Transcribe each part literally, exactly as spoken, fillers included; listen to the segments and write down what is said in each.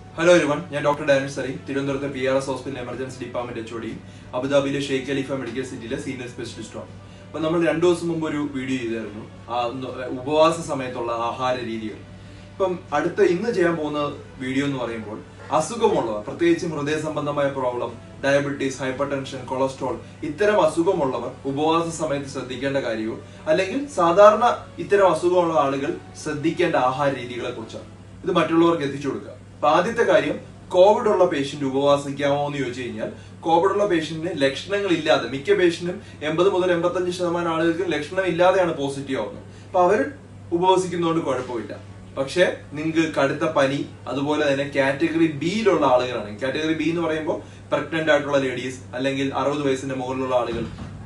Hello everyone, I am Doctor Daniel Sari, Tirundaratha P R S Hospital Emergency Department H O D, Abu Dhabi Sheikh Khalifa Medical City Senior Specialist. Now, we have two video ഉപവാസ സമയത്തുള്ള ആഹാര രീതികൾ. ഇപ്പം അടുത്ത ഇന്ന് ചെയ്യാൻ പോകുന്ന video എന്ന് പറയുമ്പോൾ അസുഖമുള്ളവർ, പ്രത്യേകിച്ച് ഹൃദയ സംബന്ധമായ problem, diabetes, hypertension, cholesterol ഇത്തരം അസുഖമുള്ളവർ ഉപവാസ സമയത്ത് ശ്രദ്ധിക്കേണ്ട കാര്യവും അല്ലെങ്കിൽ സാധാരണ ഇത്തരം അസുഖമുള്ള ആളുകൾ ശ്രദ്ധിക്കേണ്ട ആഹാര രീതികളെ കുറിച്ചാണ്. ഇത് മറ്റുള്ളവർക്ക് എത്തിച്ചു കൊടുക്കുക. അപ്പൊ ആദ്യത്തെ കാര്യം, കോവിഡ് ഉള്ള പേഷ്യന്റ് ഉപവാസിക്കാമോ എന്ന് ചോദിച്ചു കഴിഞ്ഞാൽ കോവിഡ് ഉള്ള പേഷ്യന്റിന് ലക്ഷണങ്ങൾ ഇല്ലാതെ, മിക്ക പേഷ്യന്റും എൺപത് മുതൽ എൺപത്തഞ്ച് ശതമാനം ആളുകൾക്ക് ലക്ഷണം ഇല്ലാതെയാണ് പോസിറ്റീവ് ആവുന്നത്. അപ്പൊ അവർ ഉപവസിക്കുന്നതുകൊണ്ട് കുഴപ്പമില്ല. പക്ഷെ നിങ്ങൾക്ക് കടുത്ത പനി, അതുപോലെ തന്നെ കാറ്റഗറി ബിയിലുള്ള ആളുകളാണ്. കാറ്റഗറി ബി എന്ന് പറയുമ്പോൾ പ്രഗ്നന്റ് ആയിട്ടുള്ള ലേഡീസ് അല്ലെങ്കിൽ അറുപത് വയസ്സിന്റെ മുകളിലുള്ള ആളുകൾ,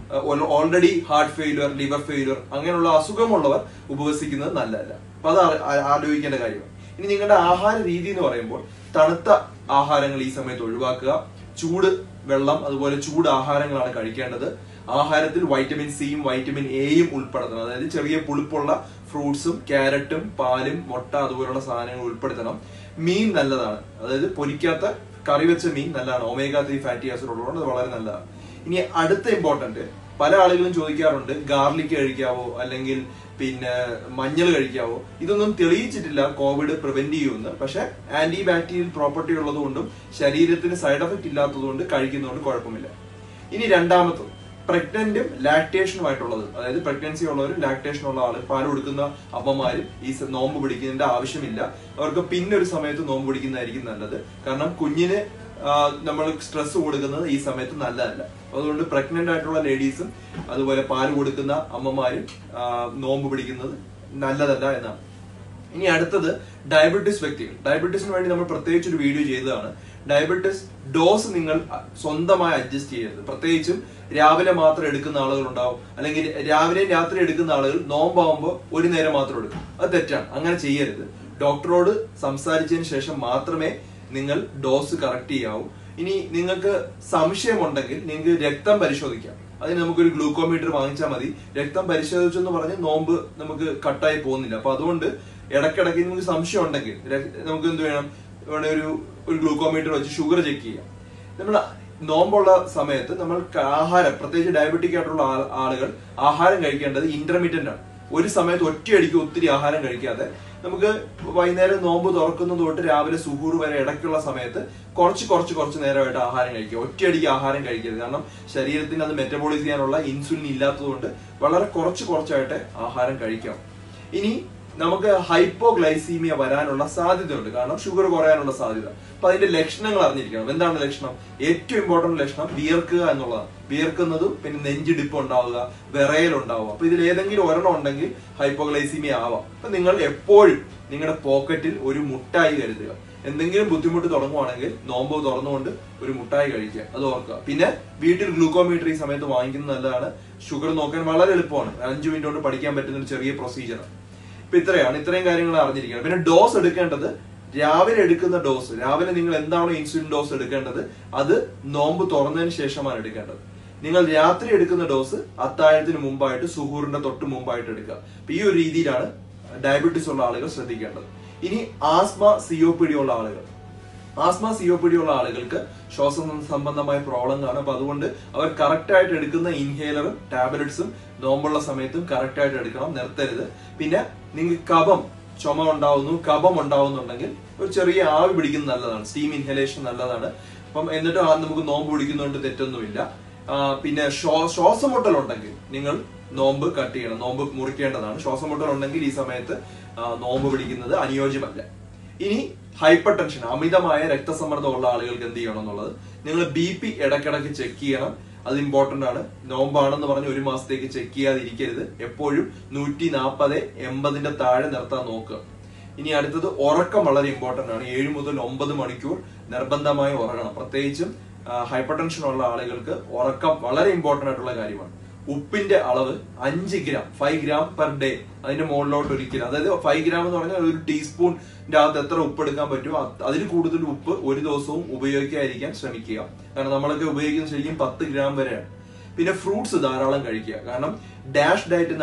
already heart failure, liver failure അങ്ങനെയുള്ള അസുഖമുള്ളവർ ഉപവസിക്കുന്നത് നല്ലതല്ല. അപ്പൊ അത് ആലോചിക്കേണ്ട കാര്യമാണ്. ഇനി നിങ്ങളുടെ ആഹാര രീതി എന്ന് പറയുമ്പോൾ തണുത്ത ആഹാരങ്ങൾ ഈ സമയത്ത് ഒഴിവാക്കുക. ചൂട് വെള്ളം, അതുപോലെ ചൂട് ആഹാരങ്ങളാണ് കഴിക്കേണ്ടത്. ആഹാരത്തിൽ വൈറ്റമിൻ സിയും വൈറ്റമിൻ എയും ഉൾപ്പെടുത്തണം. അതായത് ചെറിയ പുളിപ്പുള്ള ഫ്രൂട്ട്സും ക്യാരറ്റും പാലും മുട്ട അതുപോലുള്ള സാധനങ്ങൾ ഉൾപ്പെടുത്തണം. മീൻ നല്ലതാണ്, അതായത് പൊരിക്കാത്ത കറി വെച്ച മീൻ നല്ലതാണ്. ഒമേഗ ത്രീ ഫാറ്റി ആസിഡ് ഉള്ളതുകൊണ്ട് അത് വളരെ നല്ലതാണ്. ഇനി അടുത്ത ഇമ്പോർട്ടന്റ്, പല ആളുകളും ചോദിക്കാറുണ്ട് ഗാർലിക് കഴിക്കാവോ അല്ലെങ്കിൽ പിന്നെ മഞ്ഞൾ കഴിക്കാവോ. ഇതൊന്നും തെളിയിച്ചിട്ടില്ല കോവിഡ് പ്രിവെന്റ് ചെയ്യുമെന്ന്. പക്ഷെ ആന്റി ബാക്ടീരിയൽ പ്രോപ്പർട്ടി ഉള്ളതുകൊണ്ടും ശരീരത്തിന് സൈഡ് എഫക്ട് ഇല്ലാത്തതുകൊണ്ട് കഴിക്കുന്നതുകൊണ്ട് കുഴപ്പമില്ല. ഇനി രണ്ടാമത്തത്, പ്രഗ്നന്റും ലാക്ടേഷനുമായിട്ടുള്ളത്, അതായത് പ്രഗ്നൻസി ഉള്ളവരും ലാക്ടേഷൻ ഉള്ള ആള്, പാൽ കൊടുക്കുന്ന അമ്മമാരും ഈ നോമ്പ് പിടിക്കുന്നതിന്റെ ആവശ്യമില്ല. അവർക്ക് പിന്നൊരു സമയത്ത് നോമ്പ് പിടിക്കുന്നതായിരിക്കും നല്ലത്. കാരണം കുഞ്ഞിന് നമ്മൾ സ്ട്രെസ് കൊടുക്കുന്നത് ഈ സമയത്ത് നല്ലതല്ല. അതുകൊണ്ട് പ്രഗ്നന്റ് ആയിട്ടുള്ള ലേഡീസും അതുപോലെ പാല് കൊടുക്കുന്ന അമ്മമാരും നോമ്പ് പിടിക്കുന്നത് നല്ലതല്ല എന്നാണ്. ഇനി അടുത്തത് ഡയബറ്റീസ് വ്യക്തികൾ. ഡയബറ്റീസിന് വേണ്ടി നമ്മൾ പ്രത്യേകിച്ച് ഒരു വീഡിയോ ചെയ്തതാണ്. ഡയബറ്റീസ് ഡോസ് നിങ്ങൾ സ്വന്തമായി അഡ്ജസ്റ്റ് ചെയ്യരുത്. പ്രത്യേകിച്ചും രാവിലെ മാത്രം എടുക്കുന്ന ആളുകൾ ഉണ്ടാവും, അല്ലെങ്കിൽ രാവിലെയും രാത്രി എടുക്കുന്ന ആളുകൾ നോമ്പാവുമ്പോൾ ഒരു നേരം മാത്രം എടുക്കും. അത് തെറ്റാണ്, അങ്ങനെ ചെയ്യരുത്. ഡോക്ടറോട് സംസാരിച്ചതിന് ശേഷം മാത്രമേ നിങ്ങൾ ഡോസ് കറക്റ്റ് ചെയ്യാവൂ. ഇനി നിങ്ങൾക്ക് സംശയമുണ്ടെങ്കിൽ നിങ്ങൾക്ക് രക്തം പരിശോധിക്കാം. അതിന് നമുക്കൊരു ഗ്ലൂക്കോമീറ്റർ വാങ്ങിച്ചാൽ മതി. രക്തം പരിശോധിച്ചെന്ന് പറഞ്ഞ് നോമ്പ് നമുക്ക് കട്ടായി പോകുന്നില്ല. അപ്പൊ അതുകൊണ്ട് ഇടയ്ക്കിടയ്ക്ക് നിങ്ങൾക്ക് സംശയം ഉണ്ടെങ്കിൽ നമുക്ക് എന്ത് വേണം, ഇവിടെ ഒരു ഒരു ഗ്ലൂക്കോമീറ്റർ വെച്ച് ഷുഗർ ചെക്ക് ചെയ്യാം. നമ്മൾ നോമ്പുള്ള സമയത്ത് നമ്മൾ ആഹാരം, പ്രത്യേകിച്ച് ഡയബറ്റിക് ആയിട്ടുള്ള ആളുകൾ ആഹാരം കഴിക്കേണ്ടത് ഇന്റർമീഡിയന്റ് ആണ്. ഒരു സമയത്ത് ഒറ്റയടിക്ക് ഒത്തിരി ആഹാരം കഴിക്കാതെ നമുക്ക് വൈകുന്നേരം നോമ്പ് തുറക്കുന്നത് തൊട്ട് രാവിലെ സുഹൂർ വരെ ഇടയ്ക്കുള്ള സമയത്ത് കുറച്ച് കുറച്ച് കുറച്ച് നേരമായിട്ട് ആഹാരം കഴിക്കുക. ഒറ്റയടിക്ക് ആഹാരം കഴിക്കരുത്. കാരണം ശരീരത്തിന് അത് മെറ്റബോളൈസ് ചെയ്യാനുള്ള ഇൻസുലിൻ ഇല്ലാത്തതുകൊണ്ട് വളരെ കുറച്ച് കുറച്ചായിട്ട് ആഹാരം കഴിക്കാം. ഇനി നമുക്ക് ഹൈപ്പോഗ്ലൈസീമിയ വരാനുള്ള സാധ്യതയുണ്ട്, കാരണം ഷുഗർ കുറയാനുള്ള സാധ്യത. അപ്പൊ അതിന്റെ ലക്ഷണങ്ങൾ അറിഞ്ഞിരിക്കണം. എന്താണ് ലക്ഷണം? ഏറ്റവും ഇമ്പോർട്ടന്റ് ലക്ഷണം വിയർക്കുക എന്നുള്ളതാണ്. വിയർക്കുന്നതും പിന്നെ നെഞ്ചിടിപ്പ് ഉണ്ടാവുക, വിറയലുണ്ടാവുക. അപ്പൊ ഇതിൽ ഏതെങ്കിലും ഒരെണ്ണം ഉണ്ടെങ്കിൽ ഹൈപ്പോഗ്ലൈസീമിയ ആവാം. അപ്പൊ നിങ്ങൾ എപ്പോഴും നിങ്ങളുടെ പോക്കറ്റിൽ ഒരു മുട്ടായി കരുതുക. എന്തെങ്കിലും ബുദ്ധിമുട്ട് തുടങ്ങുവാണെങ്കിൽ നോമ്പ് തുറന്നുകൊണ്ട് ഒരു മുട്ടായി കഴിക്കുക, അത് ഓർക്കുക. പിന്നെ വീട്ടിൽ ഗ്ലൂക്കോമീറ്റർ ഈ സമയത്ത് വാങ്ങിക്കുന്നത് നല്ലതാണ്. ഷുഗർ നോക്കാൻ വളരെ എളുപ്പമാണ്. അഞ്ചു മിനിറ്റ് കൊണ്ട് പഠിക്കാൻ പറ്റുന്ന ഒരു ചെറിയ പ്രൊസീജിയറാണ്. ഇപ്പൊ ഇത്രയാണ്, ഇത്രയും കാര്യങ്ങൾ അറിഞ്ഞിരിക്കണം. പിന്നെ ഡോസ് എടുക്കേണ്ടത്, രാവിലെ എടുക്കുന്ന ഡോസ്, രാവിലെ നിങ്ങൾ എന്താണോ ഇൻസുലിൻ ഡോസ് എടുക്കേണ്ടത് അത് നോമ്പ് തുറന്നതിന് ശേഷമാണ് എടുക്കേണ്ടത്. നിങ്ങൾ രാത്രി എടുക്കുന്ന ഡോസ് അത്താഴത്തിന് മുമ്പായിട്ട്, സുഹൂറിന്റെ തൊട്ട് മുമ്പായിട്ട് എടുക്കുക. അപ്പൊ ഈ ഒരു രീതിയിലാണ് ഡയബറ്റീസ് ഉള്ള ആളുകൾ ശ്രദ്ധിക്കേണ്ടത്. ഇനി ആസ്മ, സിഒപിഡി ഉള്ള ആളുകൾ, ആസ്മ സിഒപിഡി ഉള്ള ആളുകൾക്ക് ശ്വാസ സംബന്ധമായ പ്രോബ്ലം കാണും. അപ്പൊ അതുകൊണ്ട് അവർ കറക്റ്റ് ആയിട്ട് എടുക്കുന്ന ഇൻഹേലറും ടാബ്ലറ്റ്സും നോമ്പുള്ള സമയത്തും കറക്റ്റ് ആയിട്ട് എടുക്കണം, നിർത്തരുത്. പിന്നെ നിങ്ങൾക്ക് കഫം, ചുമ ഉണ്ടാവുന്നു, കഫം ഉണ്ടാവുന്നുണ്ടെങ്കിൽ ഒരു ചെറിയ ആവി പിടിക്കുന്നത് നല്ലതാണ്. സ്റ്റീം ഇൻഹലേഷൻ നല്ലതാണ്. അപ്പം എന്നിട്ട് നമുക്ക് നോമ്പ് പിടിക്കുന്നതുകൊണ്ട് തെറ്റൊന്നുമില്ല. പിന്നെ ശ്വാസമുട്ടൽ ഉണ്ടെങ്കിൽ നിങ്ങൾ നോമ്പ് കട്ട് ചെയ്യണം, നോമ്പ് മുറിക്കേണ്ടതാണ്. ശ്വാസമുട്ടൽ ഉണ്ടെങ്കിൽ ഈ സമയത്ത് നോമ്പ് പിടിക്കുന്നത് അനുയോജ്യമല്ല. ഇനി ഹൈപ്പർ ടെൻഷൻ, അമിതമായ രക്തസമ്മർദ്ദം ഉള്ള ആളുകൾക്ക് എന്ത് ചെയ്യണം എന്നുള്ളത്, നിങ്ങൾ ബി പി ഇടയ്ക്കിടയ്ക്ക് ചെക്ക് ചെയ്യണം. അത് ഇമ്പോർട്ടന്റ് ആണ്. നോമ്പാണെന്ന് പറഞ്ഞ് ഒരു മാസത്തേക്ക് ചെക്ക് ചെയ്യാതിരിക്കരുത്. എപ്പോഴും നൂറ്റി നാൽപ്പത് എൺപതിന്റെ താഴെ നിർത്താൻ നോക്കുക. ഇനി അടുത്തത് ഉറക്കം വളരെ ഇമ്പോർട്ടന്റ് ആണ്. ഏഴ് മുതൽ ഒമ്പത് മണിക്കൂർ നിർബന്ധമായി ഉറങ്ങണം. പ്രത്യേകിച്ചും ഹൈപ്പർ ടെൻഷൻ ഉള്ള ആളുകൾക്ക് ഉറക്കം വളരെ ഇമ്പോർട്ടന്റ് ആയിട്ടുള്ള കാര്യമാണ്. ഉപ്പിന്റെ അളവ് അഞ്ച് gram five gram per day, അതിന്റെ മുകളിലോട്ട് ഒരിക്കലും, അതായത് ഫൈവ് ഗ്രാം എന്ന് പറഞ്ഞാൽ ഒരു ടീസ്പൂണിന്റെ അകത്ത് എത്ര ഉപ്പ് എടുക്കാൻ പറ്റുമോ അതിൽ കൂടുതൽ ഉപ്പ് ഒരു ദിവസവും ഉപയോഗിക്കാതിരിക്കാൻ ശ്രമിക്കുക. കാരണം നമ്മളൊക്കെ ഉപയോഗിക്കുന്നത് ശരിക്കും പത്ത് ഗ്രാം വരെയാണ്. പിന്നെ ഫ്രൂട്ട്സ് ധാരാളം കഴിക്കുക. കാരണം ഡാഷ് ഡയറ്റ് എന്നാണ്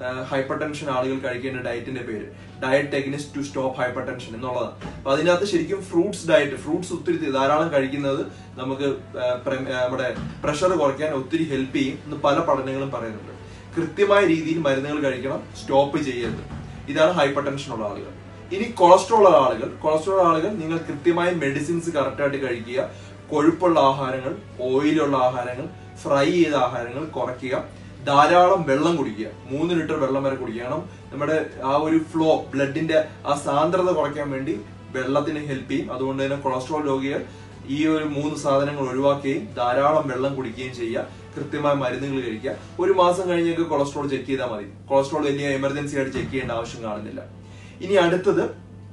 ഹൈപ്പർ ടെൻഷൻ ആളുകൾ കഴിക്കേണ്ട ഡയറ്റിന്റെ പേര് diet against to stop hypertension എന്നുള്ളതാണ്. അപ്പൊ അതിനകത്ത് ശരിക്കും ഫ്രൂട്ട്സ് ഡയറ്റ് ഫ്രൂട്ട്സ് ഒത്തിരി ധാരാളം കഴിക്കുന്നത് നമുക്ക് നമ്മുടെ പ്രഷർ കുറയ്ക്കാൻ ഒത്തിരി ഹെൽപ്പ് ചെയ്യും എന്ന് പല പഠനങ്ങളും പറയുന്നുണ്ട്. കൃത്യമായ രീതിയിൽ മരുന്നുകൾ കഴിക്കണം, സ്റ്റോപ്പ് ചെയ്യരുത്. ഇതാണ് ഹൈപ്പർ ടെൻഷൻ ഉള്ള ആളുകൾ. ഇനി കൊളസ്ട്രോൾ ഉള്ള ആളുകൾ കൊളസ്ട്രോൾ ആളുകൾ നിങ്ങൾ കൃത്യമായ മെഡിസിൻസ് കറക്റ്റായിട്ട് കഴിക്കുക, കൊഴുപ്പുള്ള ആഹാരങ്ങൾ, ഓയിലുള്ള ആഹാരങ്ങൾ, ഫ്രൈ ചെയ്ത ആഹാരങ്ങൾ കുറയ്ക്കുക, ധാരാളം വെള്ളം കുടിക്കുക, മൂന്ന് ലിറ്റർ വെള്ളം വരെ കുടിക്കണം. നമ്മുടെ ആ ഒരു ഫ്ലോ ബ്ലഡിന്റെ ആ സാന്ദ്രത കുറയ്ക്കാൻ വേണ്ടി വെള്ളത്തിന് ഹെൽപ്പ് ചെയ്യും. അതുകൊണ്ട് തന്നെ കൊളസ്ട്രോൾ രോഗികൾ ഈ ഒരു മൂന്ന് സാധനങ്ങൾ ഒഴിവാക്കുകയും ധാരാളം വെള്ളം കുടിക്കുകയും ചെയ്യുക, കൃത്യമായ മരുന്നുകൾ കഴിക്കുക. ഒരു മാസം കഴിഞ്ഞൊക്കെ കൊളസ്ട്രോൾ ചെക്ക് ചെയ്താൽ മതി. കൊളസ്ട്രോൾ വലിയ എമർജൻസി ആയിട്ട് ചെക്ക് ചെയ്യേണ്ട ആവശ്യം കാണുന്നില്ല. ഇനി അടുത്തത്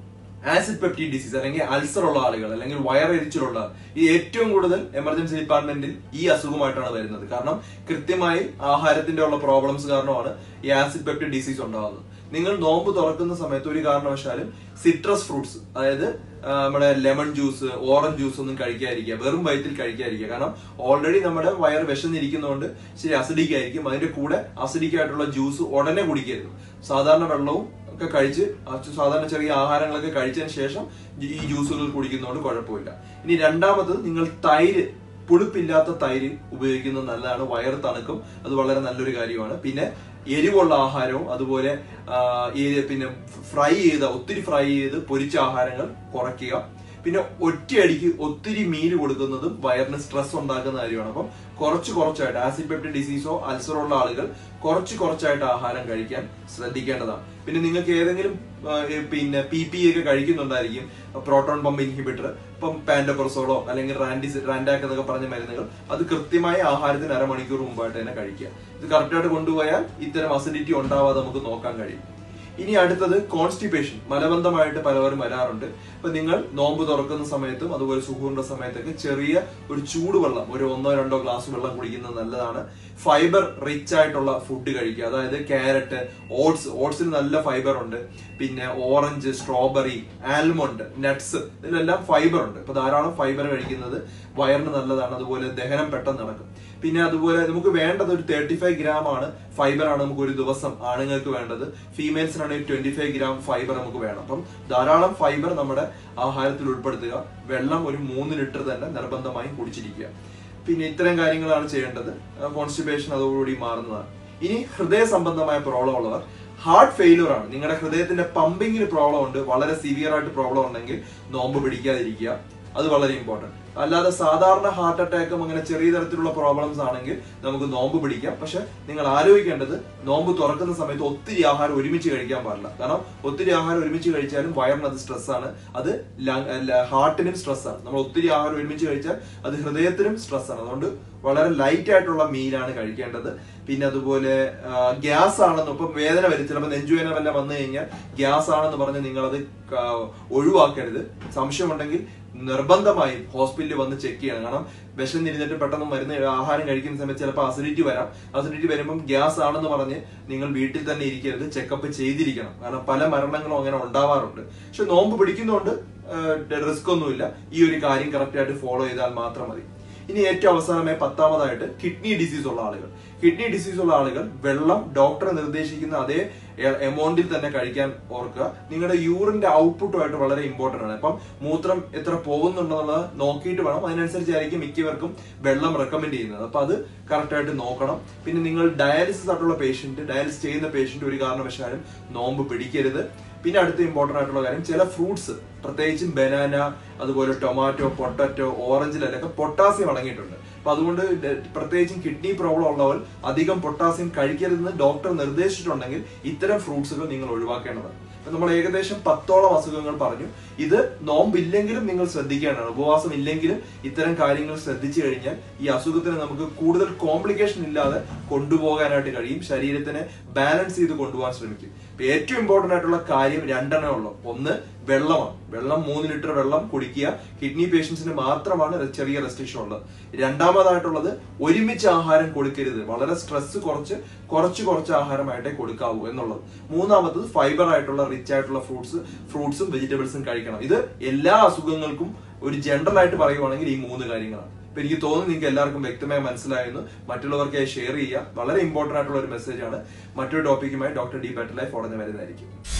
ആസിഡ് പെപ്റ്റിക് ഡിസീസ് അല്ലെങ്കിൽ അൾസർ ഉള്ള ആളുകൾ അല്ലെങ്കിൽ വയറെരിച്ചിലുള്ള ഈ ഏറ്റവും കൂടുതൽ എമർജൻസി ഡിപ്പാർട്ട്മെന്റിൽ ഈ അസുഖമായിട്ടാണ് വരുന്നത്. കാരണം കൃത്യമായി ആഹാരത്തിന്റെ ഉള്ള പ്രോബ്ലംസ് കാരണമാണ് ഈ ആസിഡ് പെപ്റ്റിക് ഡിസീസ് ഉണ്ടാകുന്നത്. നിങ്ങൾ നോമ്പ് തുറക്കുന്ന സമയത്ത് ഒരു കാരണവശാലും സിട്രസ് ഫ്രൂട്ട്സ്, അതായത് നമ്മുടെ ലെമൺ ജ്യൂസ്, ഓറഞ്ച് ജ്യൂസ് ഒന്നും കഴിക്കാതിരിക്കുക, വെറും വയറ്റിൽ കഴിക്കാതിരിക്കുക. കാരണം ഓൾറെഡി നമ്മുടെ വയർ വിശന്നിരിക്കുന്നതുകൊണ്ട് ശരി അസിഡിക് ആയിരിക്കും. അതിന്റെ കൂടെ അസിഡിക് ആയിട്ടുള്ള ജ്യൂസ് ഉടനെ കുടിക്കരുത്. സാധാരണ വെള്ളവും ഒക്കെ കഴിച്ച് സാധാരണ ചെറിയ ആഹാരങ്ങളൊക്കെ കഴിച്ചതിന് ശേഷം ഈ ജ്യൂസുകൾ കുടിക്കുന്നതുകൊണ്ട് കുഴപ്പമില്ല. ഇനി രണ്ടാമത് നിങ്ങൾ തൈര്, പുളിപ്പില്ലാത്ത തൈര് ഉപയോഗിക്കുന്നത് നല്ലതാണ്, വയർ തണുക്കും, അത് വളരെ നല്ലൊരു കാര്യമാണ്. പിന്നെ എരിവുള്ള ആഹാരവും അതുപോലെ പിന്നെ ഫ്രൈ ചെയ്ത ഒത്തിരി ഫ്രൈ ചെയ്ത് പൊരിച്ച ആഹാരങ്ങൾ കുറയ്ക്കുക. പിന്നെ ഒറ്റയടിക്ക് ഒത്തിരി മീൽ കൊടുക്കുന്നതും വയറിന് സ്ട്രെസ് ഉണ്ടാക്കുന്ന കാര്യമാണ്. അപ്പം കുറച്ച് കുറച്ചായിട്ട് ആസിഡ് പെപ്റ്റിക് ഡിസീസോ അൾസറോ ഉള്ള ആളുകൾ കുറച്ച് കുറച്ചായിട്ട് ആഹാരം കഴിക്കാൻ ശ്രദ്ധിക്കേണ്ടതാണ്. പിന്നെ നിങ്ങൾക്ക് ഏതെങ്കിലും പിന്നെ പി പി ഒക്കെ കഴിക്കുന്നുണ്ടായിരിക്കും, പ്രോട്ടോൺ പമ്പ് ഇൻഹിബിറ്റർ, ഇപ്പം പാൻഡോപ്രസോളോ അല്ലെങ്കിൽ റാൻഡിസ് റാൻഡാക്ക് എന്നൊക്കെ പറഞ്ഞ മരുന്നുകൾ, അത് കൃത്യമായ ആഹാരത്തിന് അരമണിക്കൂർ മുമ്പായിട്ട് തന്നെ കഴിക്കുക. ഇത് കറക്റ്റായിട്ട് കൊണ്ടുപോയാൽ ഇത്തരം അസിഡിറ്റി ഉണ്ടാവാതെ നമുക്ക് നോക്കാൻ കഴിയും. ഇനി അടുത്തത് കോൺസ്റ്റിപ്പേഷൻ, മലബന്ധമായിട്ട് പലവരും വരാറുണ്ട്. അപ്പൊ നിങ്ങൾ നോമ്പ് തുറക്കുന്ന സമയത്തും അതുപോലെ സുഹൂറിന്റെ സമയത്തൊക്കെ ചെറിയ ഒരു ചൂടുവെള്ളം, ഒരു ഒന്നോ രണ്ടോ ഗ്ലാസ് വെള്ളം കുടിക്കുന്നത് നല്ലതാണ്. ഫൈബർ റിച്ച് ആയിട്ടുള്ള ഫുഡ് കഴിക്കുക, അതായത് ക്യാരറ്റ്, ഓട്സ്, ഓട്സിൽ നല്ല ഫൈബർ ഉണ്ട്. പിന്നെ ഓറഞ്ച്, സ്ട്രോബെറി, ആൽമണ്ട്, നട്ട്സ്, ഇതിലെല്ലാം ഫൈബർ ഉണ്ട്. അപ്പൊ ധാരാളം ഫൈബർ കഴിക്കുന്നത് വയറിന് നല്ലതാണ്. അതുപോലെ ദഹനം പെട്ടെന്ന് നടക്കും. പിന്നെ അതുപോലെ നമുക്ക് വേണ്ടത് ഒരു തേർട്ടി ഫൈവ് ഗ്രാം ആണ് ഫൈബർ ആണ് നമുക്ക് ഒരു ദിവസം ആണുങ്ങൾക്ക് വേണ്ടത്. ഫീമെയിൽസിനാണെങ്കിൽ ട്വന്റി ഫൈവ് ഗ്രാം ഫൈബർ നമുക്ക് വേണം. അപ്പം ധാരാളം ഫൈബർ നമ്മുടെ ആഹാരത്തിൽ ഉൾപ്പെടുത്തുക. വെള്ളം ഒരു മൂന്ന് ലിറ്റർ തന്നെ നിർബന്ധമായും കുടിച്ചിരിക്കുക. പിന്നെ ഇത്തരം കാര്യങ്ങളാണ് ചെയ്യേണ്ടത്. കോൺസ്റ്റിപ്പേഷൻ അതോടുകൂടി മാറുന്നതാണ്. ഇനി ഹൃദയ സംബന്ധമായ പ്രോബ്ലം ഉള്ളവർ, ഹാർട്ട് ഫെയിലിയർ ആണ്, നിങ്ങളുടെ ഹൃദയത്തിന്റെ പമ്പിങ്ങിന് പ്രോബ്ലം ഉണ്ട്, വളരെ സിവിയർ ആയിട്ട് പ്രോബ്ലം ഉണ്ടെങ്കിൽ നോമ്പ് പിടിക്കാതിരിക്കുക. അത് വളരെ ഇമ്പോർട്ടന്റ്. അല്ലാതെ സാധാരണ ഹാർട്ട് അറ്റാക്കും അങ്ങനെ ചെറിയ തരത്തിലുള്ള പ്രോബ്ലംസ് ആണെങ്കിൽ നമുക്ക് നോമ്പ് പിടിക്കാം. പക്ഷെ നിങ്ങൾ ആലോചിക്കേണ്ടത്, നോമ്പ് തുറക്കുന്ന സമയത്ത് ഒത്തിരി ആഹാരം ഒരുമിച്ച് കഴിക്കാൻ പാടില്ല. കാരണം ഒത്തിരി ആഹാരം ഒരുമിച്ച് കഴിച്ചാലും വയറിന് അത് സ്ട്രെസ്സാണ്, അത് ഹാർട്ടിനും സ്ട്രെസ്സാണ്. നമ്മൾ ഒത്തിരി ആഹാരം ഒരുമിച്ച് കഴിച്ചാൽ അത് ഹൃദയത്തിനും സ്ട്രെസ്സാണ്. അതുകൊണ്ട് വളരെ ലൈറ്റ് ആയിട്ടുള്ള മീലാണ് കഴിക്കേണ്ടത്. പിന്നെ അതുപോലെ ഗ്യാസ് ആണെന്ന്, ഇപ്പം വേദന വരും, ചിലപ്പോൾ നെഞ്ചുവേദന വല്ല വന്നു കഴിഞ്ഞാൽ ഗ്യാസ് ആണെന്ന് പറഞ്ഞ് നിങ്ങളത് ഒഴിവാക്കരുത്. സംശയമുണ്ടെങ്കിൽ നിർബന്ധമായും ഹോസ്പിറ്റലിൽ വന്ന് ചെക്ക് ചെയ്യണം. കാരണം വിശന്നിരുന്നിട്ട് പെട്ടെന്ന് മരുന്ന് ആഹാരം കഴിക്കുന്ന സമയത്ത് ചിലപ്പോൾ അസിഡിറ്റി വരാം. അസിഡിറ്റി വരുമ്പം ഗ്യാസ് ആണെന്ന് പറഞ്ഞ് നിങ്ങൾ വീട്ടിൽ തന്നെ ഇരിക്കരുത്, ചെക്കപ്പ് ചെയ്തിരിക്കണം. കാരണം പല മരണങ്ങളും അങ്ങനെ ഉണ്ടാവാറുണ്ട്. പക്ഷെ നോമ്പ് പിടിക്കുന്നതുകൊണ്ട് റിസ്ക് ഒന്നുമില്ല. ഈ ഒരു കാര്യം കറക്റ്റ് ആയിട്ട് ഫോളോ ചെയ്താൽ മാത്രം മതി. ഇനി ഏറ്റവും അവസാനമായി പത്താമതായിട്ട് കിഡ്നി ഡിസീസ് ഉള്ള ആളുകൾ. കിഡ്നി ഡിസീസ് ഉള്ള ആളുകൾ വെള്ളം ഡോക്ടർ നിർദ്ദേശിക്കുന്ന അതേ എമൗണ്ടിൽ തന്നെ കഴിക്കാൻ ഓർക്കുക. നിങ്ങളുടെ യൂറിന്റെ ഔട്ട്പുട്ടുമായിട്ട് വളരെ ഇമ്പോർട്ടന്റ് ആണ്. അപ്പം മൂത്രം എത്ര പോകുന്നുണ്ടെന്നുള്ളത് നോക്കിയിട്ട് വേണം. അതിനനുസരിച്ചായിരിക്കും മിക്കവർക്കും വെള്ളം റെക്കമെൻഡ് ചെയ്യുന്നത്. അപ്പൊ അത് കറക്റ്റ് ആയിട്ട് നോക്കണം. പിന്നെ നിങ്ങൾ ഡയാലിസിസ് ആയിട്ടുള്ള പേഷ്യന്റ്, ഡയാലിസിസ് ചെയ്യുന്ന പേഷ്യന്റ് ഒരു കാരണവശാലും നോമ്പ് പിടിക്കരുത്. പിന്നെ അടുത്ത ഇമ്പോർട്ടന്റ് ആയിട്ടുള്ള കാര്യം, ചില ഫ്രൂട്ട്സ്, പ്രത്യേകിച്ചും ബനാന, അതുപോലെ ടൊമാറ്റോ, പൊട്ടറ്റോ, ഓറഞ്ചിലൊക്കെ പൊട്ടാസ്യം അടങ്ങിയിട്ടുണ്ട്. അപ്പൊ അതുകൊണ്ട് പ്രത്യേകിച്ചും കിഡ്നി പ്രോബ്ലം ഉള്ളവർ അധികം പൊട്ടാസ്യം കഴിക്കരുതെന്ന് ഡോക്ടർ നിർദ്ദേശിച്ചിട്ടുണ്ടെങ്കിൽ ഇത്തരം ഫ്രൂട്ട്സുകൾ നിങ്ങൾ ഒഴിവാക്കേണ്ടതാണ്. അപ്പൊ നമ്മൾ ഏകദേശം പത്തോളം അസുഖങ്ങൾ പറഞ്ഞു. ഇത് നോമ്പില്ലെങ്കിലും നിങ്ങൾ ശ്രദ്ധിക്കേണ്ടതാണ്. ഉപവാസം ഇല്ലെങ്കിലും ഇത്തരം കാര്യങ്ങൾ ശ്രദ്ധിച്ചു കഴിഞ്ഞാൽ ഈ അസുഖത്തിന് നമുക്ക് കൂടുതൽ കോംപ്ലിക്കേഷൻ ഇല്ലാതെ കൊണ്ടുപോകാനായിട്ട് കഴിയും. ശരീരത്തിനെ ബാലൻസ് ചെയ്ത് കൊണ്ടുപോകാൻ ശ്രമിക്കും. ഏറ്റവും ഇമ്പോർട്ടന്റ് ആയിട്ടുള്ള കാര്യം രണ്ടെണ്ണേ ഉള്ളൂ. ഒന്ന് വെള്ളമാണ്. വെള്ളം മൂന്ന് ലിറ്റർ വെള്ളം കുടിക്കുക. കിഡ്നി പേഷ്യൻസിന് മാത്രമാണ് ചെറിയ റെസ്ട്രിക്ഷൻ ഉള്ളത്. രണ്ടാമതായിട്ടുള്ളത് ഒരുമിച്ച് ആഹാരം കൊടുക്കരുത്. വളരെ സ്ട്രെസ് കുറച്ച് കുറച്ച് കുറച്ച് ആഹാരമായിട്ടേ കൊടുക്കാവൂ എന്നുള്ളത്. മൂന്നാമത്തത് ഫൈബർ ആയിട്ടുള്ള റിച്ച് ആയിട്ടുള്ള ഫ്രൂട്ട്സ് ഫ്രൂട്ട്സും വെജിറ്റബിൾസും കഴിക്കണം. ഇത് എല്ലാ അസുഖങ്ങൾക്കും ഒരു ജനറൽ ആയിട്ട് പറയുവാണെങ്കിൽ ഈ മൂന്ന് കാര്യങ്ങളാണ്. അപ്പൊ എനിക്ക് തോന്നുന്നു നിങ്ങൾക്ക് എല്ലാവർക്കും വ്യക്തമായി മനസ്സിലായെന്ന്. മറ്റുള്ളവർക്ക് ഷെയർ ചെയ്യുക. വളരെ ഇമ്പോർട്ടന്റ് ആയിട്ടുള്ള ഒരു മെസ്സേജ് ആണ്. മറ്റൊരു ടോപ്പിക്കുമായി ഡോക്ടർ ഡി ബെറ്റർ ലൈഫ് ഉടനെ വരുന്നതായിരിക്കും.